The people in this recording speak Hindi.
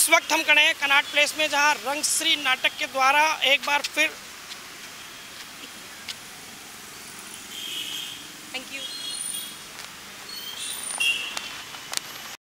इस वक्त हम खड़े हैं कनॉट प्लेस में, जहां रंगश्री नाटक के द्वारा एक बार फिर थैंक यू।